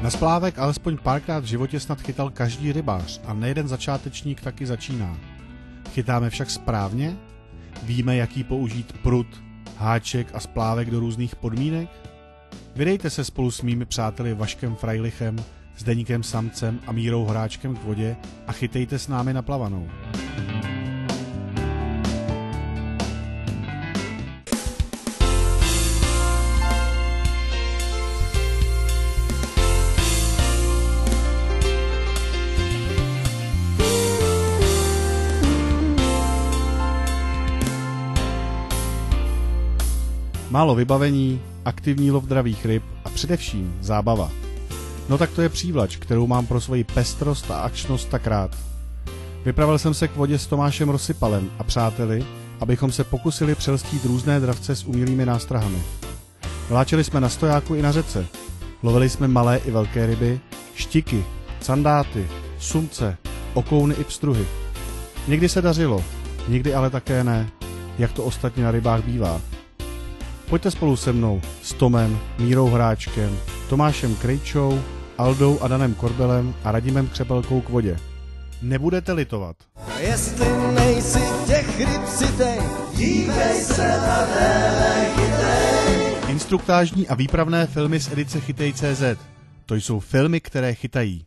Na splávek alespoň párkrát v životě snad chytal každý rybář a nejeden začátečník taky začíná. Chytáme však správně? Víme, jaký použít prut, háček a splávek do různých podmínek? Vydejte se spolu s mými přáteli Vaškem Frajlichem, Zdeňkem Samcem a Mírou Horáčkem k vodě a chytejte s námi na plavanou. Málo vybavení, aktivní lov dravých ryb a především zábava. No tak to je přívlač, kterou mám pro svoji pestrost a akčnost tak rád. Vypravil jsem se k vodě s Tomášem Rozsypalem a přáteli, abychom se pokusili přelstít různé dravce s umělými nástrahami. Vláčeli jsme na stojáku i na řece. Lovili jsme malé i velké ryby, štiky, candáty, sumce, okouny i pstruhy. Někdy se dařilo, někdy ale také ne, jak to ostatně na rybách bývá. Pojďte spolu se mnou, s Tomem, Mírou Horáčkem, Tomášem Krejčou, Aldou a Danem Korbelem a Radimem Křepelkou k vodě. Nebudete litovat. Jestli nejsi těch ryb sytej, dívej se na déle chytej. Instruktážní a výpravné filmy z edice Chytej.cz. To jsou filmy, které chytají.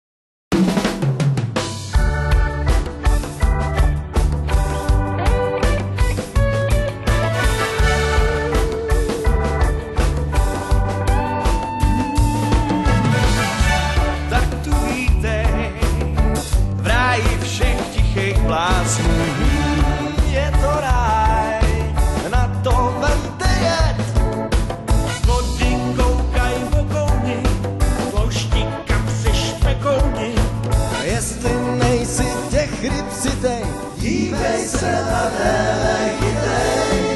Je to ráj, na to vemte jet. Z vody koukaj vokouni, ploušti kapři špekouni. Jestli nejsi těch ryb sytej, dívej se na déle chytej.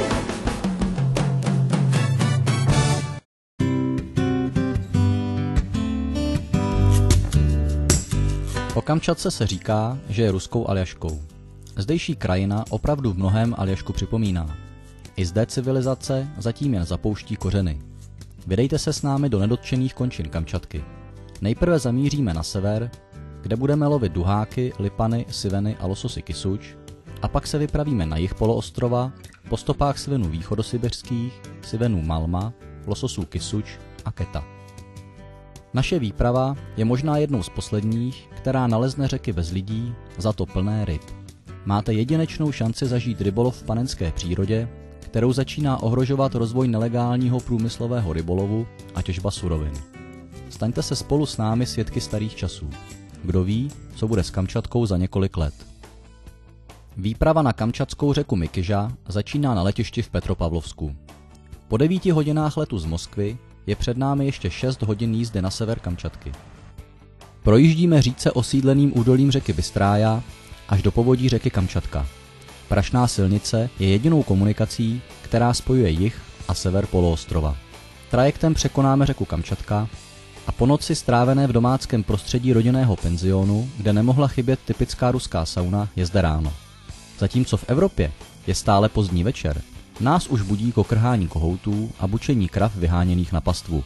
O Kamčatce se říká, že je ruskou Aljaškou. Zdejší krajina opravdu v mnohém Aljašku připomíná. I zde civilizace zatím jen zapouští kořeny. Vydejte se s námi do nedotčených končin Kamčatky. Nejprve zamíříme na sever, kde budeme lovit duháky, lipany, siveny a lososy kysuč, a pak se vypravíme na jih poloostrova po stopách sivenů východosibiřských, sivenů malma, lososů kysuč a keta. Naše výprava je možná jednou z posledních, která nalezne řeky bez lidí, za to plné ryb. Máte jedinečnou šanci zažít rybolov v panenské přírodě, kterou začíná ohrožovat rozvoj nelegálního průmyslového rybolovu a těžba surovin. Staňte se spolu s námi svědky starých časů. Kdo ví, co bude s Kamčatkou za několik let. Výprava na kamčatskou řeku Mikyža začíná na letišti v Petropavlovsku. Po 9 hodinách letu z Moskvy je před námi ještě 6 hodin jízdy na sever Kamčatky. Projíždíme řídce osídleným údolím řeky Bystrája až do povodí řeky Kamčatka. Prašná silnice je jedinou komunikací, která spojuje jih a sever poloostrova. Trajektem překonáme řeku Kamčatka a po noci strávené v domáckém prostředí rodinného penzionu, kde nemohla chybět typická ruská sauna, je zde ráno. Zatímco v Evropě je stále pozdní večer, nás už budí kokrhání kohoutů a bučení krav vyháněných na pastvu.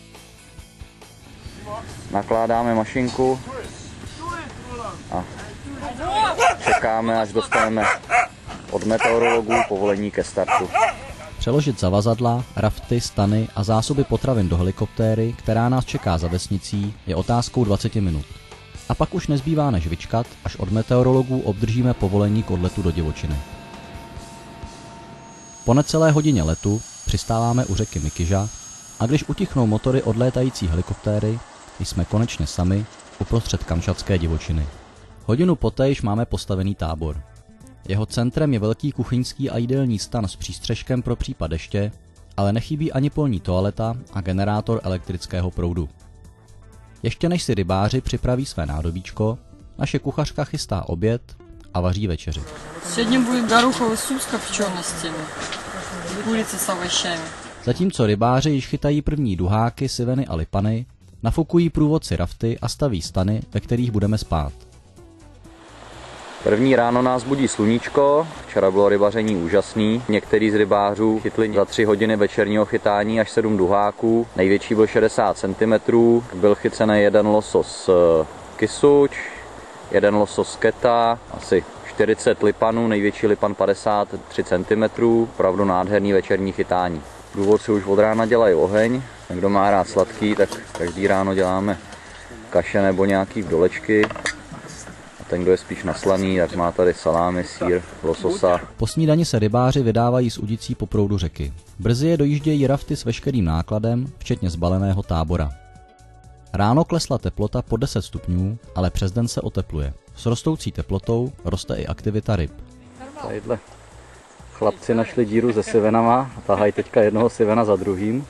Nakládáme mašinku a čekáme, až dostaneme od meteorologů povolení ke startu. Přeložit zavazadla, rafty, stany a zásoby potravin do helikoptéry, která nás čeká za vesnicí, je otázkou 20 minut. A pak už nezbývá než vyčkat, až od meteorologů obdržíme povolení k odletu do divočiny. Po necelé hodině letu přistáváme u řeky Mikyža a když utichnou motory odlétající helikoptéry, jsme konečně sami uprostřed kamčatské divočiny. Hodinu poté již máme postavený tábor. Jeho centrem je velký kuchyňský a jídelní stan s přístřeškem pro případ deště, ale nechybí ani polní toaleta a generátor elektrického proudu. Ještě než si rybáři připraví své nádobíčko, naše kuchařka chystá oběd a vaří večeři. Сегодня будет гороховый суп с копченостями, курица с овощами. Zatímco rybáři již chytají první duháky, siveny a lipany, nafukují průvodci rafty a staví stany, ve kterých budeme spát. První ráno nás budí sluníčko, včera bylo rybaření úžasný. Některý z rybářů chytli za 3 hodiny večerního chytání až 7 duháků. Největší byl 60 cm, byl chycený jeden losos kysuč, jeden losos keta, asi 40 lipanů, největší lipan 53 cm, opravdu nádherný večerní chytání. Průvodci už od rána dělají oheň, kdo má rád sladký, tak každý ráno děláme kaše nebo nějaký vdolečky. Ten, kdo je spíš naslaný, tak má tady salámy, sýr, lososa. Po snídani se rybáři vydávají s udicí po proudu řeky. Brzy je dojíždějí rafty s veškerým nákladem, včetně zbaleného tábora. Ráno klesla teplota po 10 stupňů, ale přes den se otepluje. S rostoucí teplotou roste i aktivita ryb. Tadyhle chlapci našli díru se sivenama a tahají teďka jednoho sivena za druhým.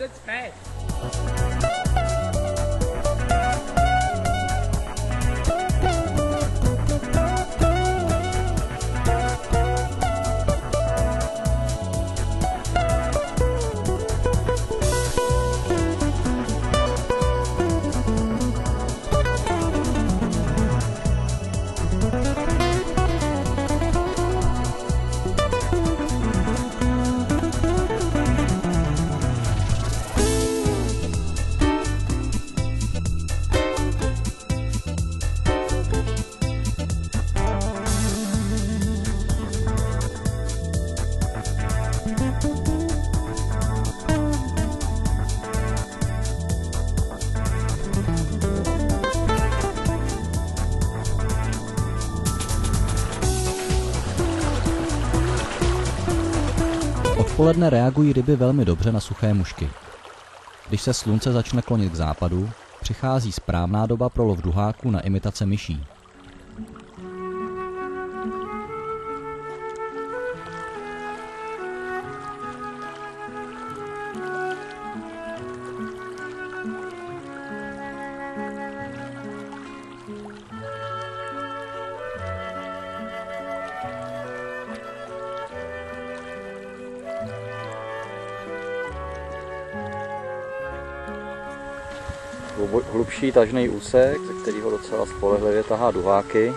Odpoledne reagují ryby velmi dobře na suché mušky. Když se slunce začne klonit k západu, přichází správná doba pro lov duháků na imitace myší. Hlubší tažný úsek, ze kterého docela spolehlivě tahá duháky.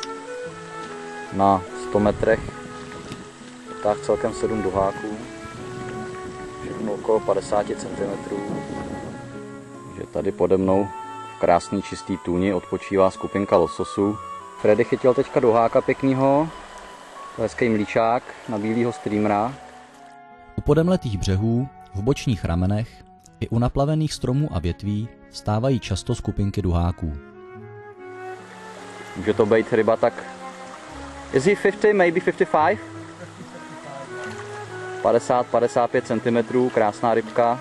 Na 100 metrech táh celkem 7 duháků, všechno okolo 50 cm. Že tady pode mnou v krásný čistý tůni odpočívá skupinka lososů. Freddy chytil teďka duháka pěknýho, hezký mlíčák na bílýho streamera. U podemletých břehů, v bočních ramenech i u naplavených stromů a větví stávají často skupinky duháků. Může to být ryba tak... Is he 50, maybe 55? 50-55 cm, krásná rybka.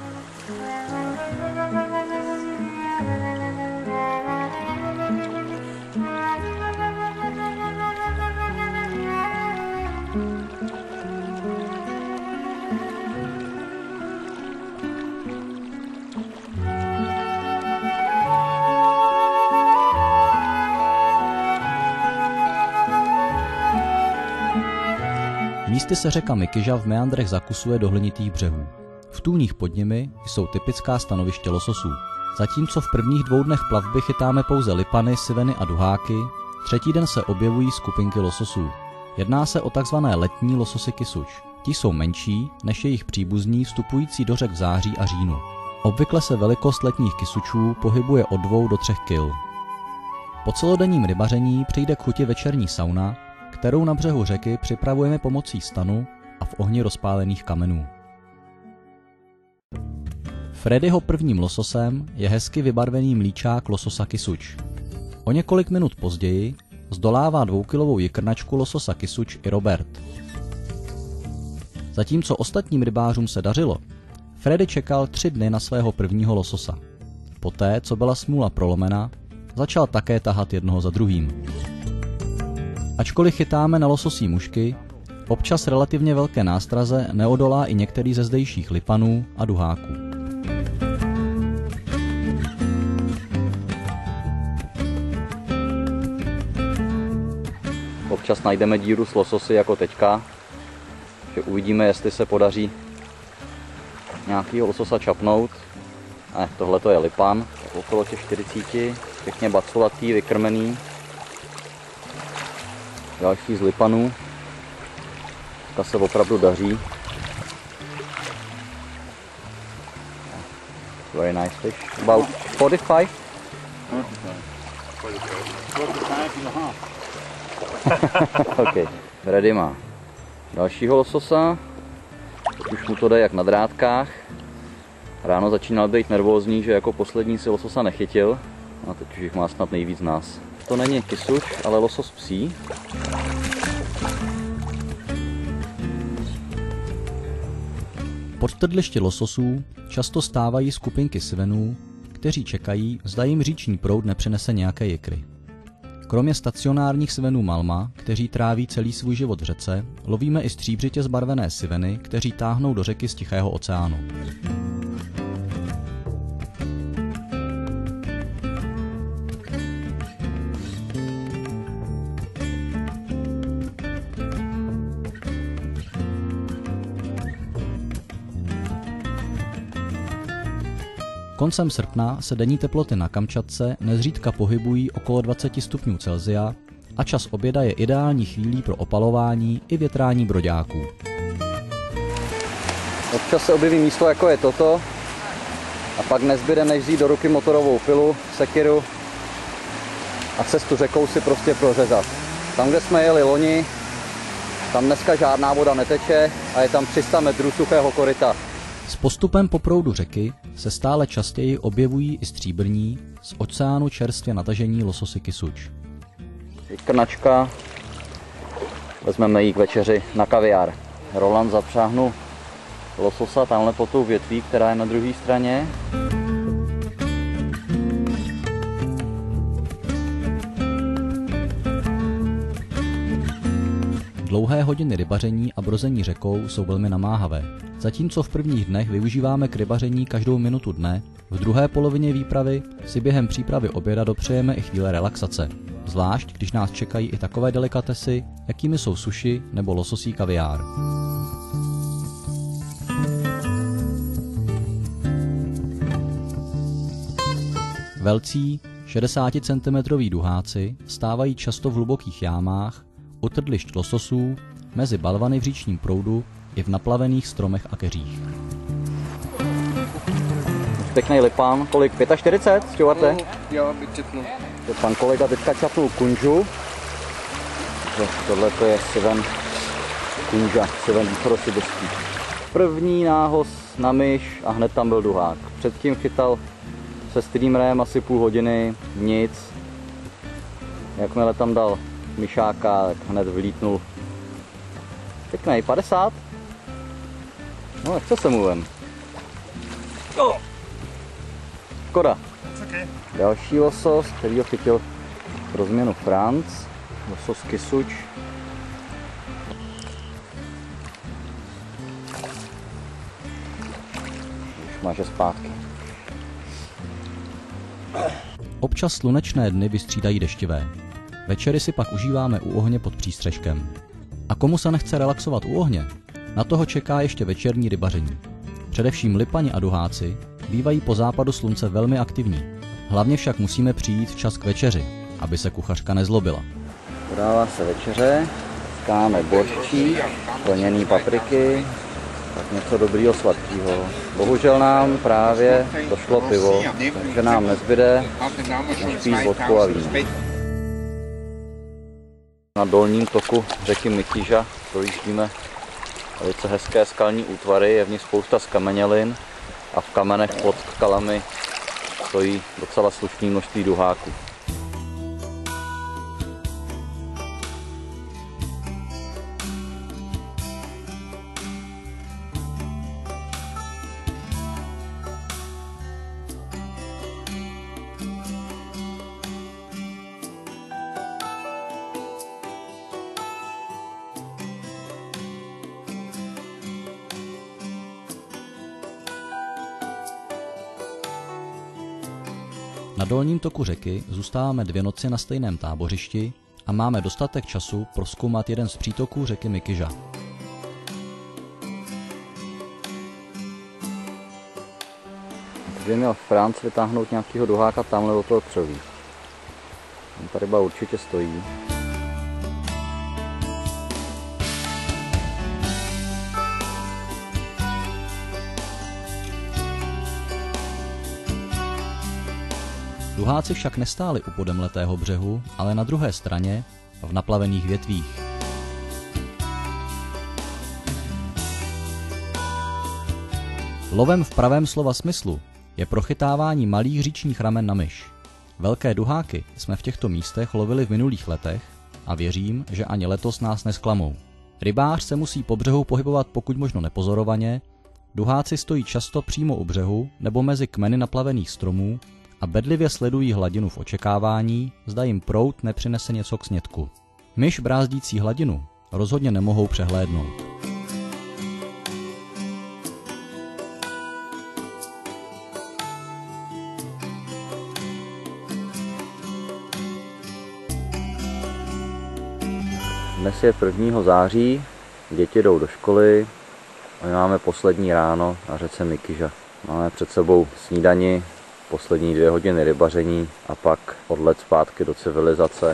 Místy se řeka Mikyža v meandrech zakusuje do hlinitých břehů. V tůních pod nimi jsou typická stanoviště lososů. Zatímco v prvních 2 dnech plavby chytáme pouze lipany, siveny a duháky, třetí den se objevují skupinky lososů. Jedná se o takzvané letní lososy kysuč. Ti jsou menší než jejich příbuzní vstupující do řek v září a říjnu. Obvykle se velikost letních kysučů pohybuje od 2 do 3 kg. Po celodenním rybaření přijde k chuti večerní sauna, kterou na břehu řeky připravujeme pomocí stanu a v ohni rozpálených kamenů. Freddyho prvním lososem je hezky vybarvený mlíčák lososa kysuč. O několik minut později zdolává 2kilovou jikrnačku lososa kysuč i Robert. Zatímco ostatním rybářům se dařilo, Freddy čekal 3 dny na svého prvního lososa. Poté, co byla smůla prolomena, začal také tahat jednoho za druhým. Ačkoliv chytáme na lososí mušky, občas relativně velké nástraze neodolá i některý ze zdejších lipanů a duháků. Občas najdeme díru s lososy jako teďka, že uvidíme, jestli se podaří nějakýho lososa čapnout. Tohle to je lipan, okolo těch 40, pěkně baculatý, vykrmený. Další z lipanů. Ta se opravdu daří. Very nice fish. About 45? 45. Okay. Ready má dalšího lososa. Už mu to jde jak na drátkách. Ráno začínal být nervózní, že jako poslední si lososa nechytil. A teď už jich má snad nejvíc z nás. To není kysuš, ale losos psí. Pod trdlišti lososů často stávají skupinky svenů, kteří čekají, zda jim říční proud nepřinese nějaké jikry. Kromě stacionárních svenů malma, kteří tráví celý svůj život v řece, lovíme i stříbřitě zbarvené siveny, kteří táhnou do řeky z Tichého oceánu. Koncem srpna se denní teploty na Kamčatce nezřídka pohybují okolo 20 stupňů Celsia a čas oběda je ideální chvílí pro opalování i větrání broďáků. Občas se objeví místo, jako je toto, a pak nezbyde, než vzít do ruky motorovou pilu, sekiru a cestu řekou si prostě prořezat. Tam, kde jsme jeli loni, tam dneska žádná voda neteče a je tam 300 metrů suchého koryta. S postupem po proudu řeky se stále častěji objevují i stříbrní, z oceánu čerstvě natažení lososy kysuč. Krnačka, vezmeme ji k večeři na kaviár. Roland zapřáhnu lososa tamhle po tou větví, která je na druhé straně. Dlouhé hodiny rybaření a brození řekou jsou velmi namáhavé. Zatímco v prvních dnech využíváme k rybaření každou minutu dne, v druhé polovině výpravy si během přípravy oběda dopřejeme i chvíle relaxace. Zvlášť, když nás čekají i takové delikatesy, jakými jsou sushi nebo lososí kaviár. Velcí 60 cm duháci stávají často v hlubokých jámách, u trdlišť lososů, mezi balvany v říčním proudu i v naplavených stromech a keřích. Pěkný lipan, kolik? 45, Stuarte? Jo, vyčetnu. Pan kolega teďka čapnul kunžu. Tohle je siven kunža, siven východosibirský. První nához na myš a hned tam byl duhák. Předtím chytal se streamerem asi půl hodiny, nic. Jakmile tam dal myšáka, tak hned vlítnul. Pěkný, 50. No, nechce se mu ven. Škoda. Další losos, který ho chytil pro změnu Franc. Losos kysuč. Už máže zpátky. Občas slunečné dny vystřídají deštivé. Večery si pak užíváme u ohně pod přístřeškem. A komu se nechce relaxovat u ohně, na toho čeká ještě večerní rybaření. Především lipani a duháci bývají po západu slunce velmi aktivní. Hlavně však musíme přijít včas k večeři, aby se kuchařka nezlobila. Podává se večeře, skáme borčí, plněný papriky, tak něco dobrýho sladkého. Bohužel nám právě došlo pivo, takže nám nezbyde než pít vodku a víno. Na dolním toku řeky Mikyža projíždíme velice hezké skalní útvary, je v nich spousta skamenělin a v kamenech pod skalami stojí docela slušné množství duháků. Na dolním toku řeky zůstáváme 2 noci na stejném tábořišti a máme dostatek času prozkoumat jeden z přítoků řeky Mikyža. Kdyby měl Franc vytáhnout nějakého duháka tamhle do toho křoví. Tam ta ryba určitě stojí. Duháci však nestáli u podemletého břehu, ale na druhé straně, v naplavených větvích. Lovem v pravém slova smyslu je prochytávání malých říčních ramen na myš. Velké duháky jsme v těchto místech lovili v minulých letech a věřím, že ani letos nás nesklamou. Rybář se musí po břehu pohybovat pokud možno nepozorovaně, duháci stojí často přímo u břehu nebo mezi kmeny naplavených stromů a bedlivě sledují hladinu v očekávání, zda jim proud nepřinese něco k snědku. Myš brázdící hladinu rozhodně nemohou přehlédnout. Dnes je 1. září, děti jdou do školy a my máme poslední ráno na řece Mikyža. Máme před sebou snídani, poslední 2 hodiny rybaření a pak odlet zpátky do civilizace.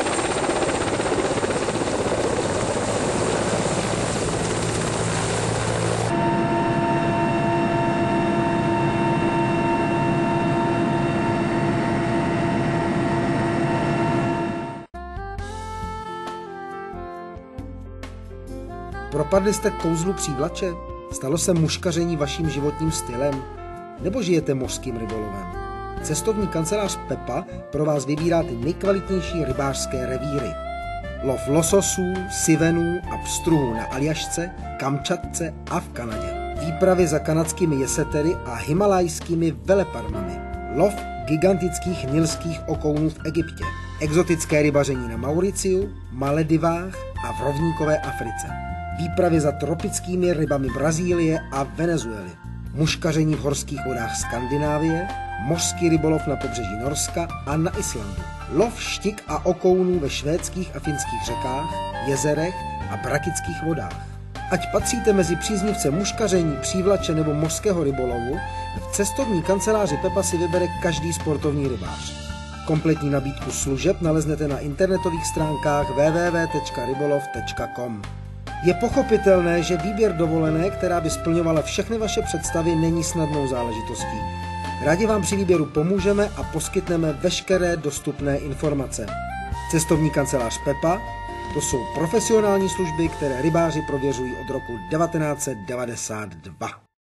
Propadli jste kouzlu přívlače? Stalo se muškaření vaším životním stylem? Nebo žijete mořským rybolovem? Cestovní kancelář Pepa pro vás vybírá ty nejkvalitnější rybářské revíry. Lov lososů, sivenů a pstruhů na Aljašce, Kamčatce a v Kanadě. Výpravy za kanadskými jesetery a himalajskými veleparmami. Lov gigantických nilských okounů v Egyptě. Exotické rybaření na Mauriciu, Maledivách a v rovníkové Africe. Výpravy za tropickými rybami Brazílie a Venezuely. Muškaření v horských vodách Skandinávie, mořský rybolov na pobřeží Norska a na Islandu. Lov štik a okounů ve švédských a finských řekách, jezerech a brakických vodách. Ať patříte mezi příznivce muškaření, přívlače nebo mořského rybolovu, v cestovní kanceláři Pepa si vybere každý sportovní rybář. Kompletní nabídku služeb naleznete na internetových stránkách www.rybolov.com. Je pochopitelné, že výběr dovolené, která by splňovala všechny vaše představy, není snadnou záležitostí. Rádi vám při výběru pomůžeme a poskytneme veškeré dostupné informace. Cestovní kancelář Pepa, to jsou profesionální služby, které rybáři prověřují od roku 1992.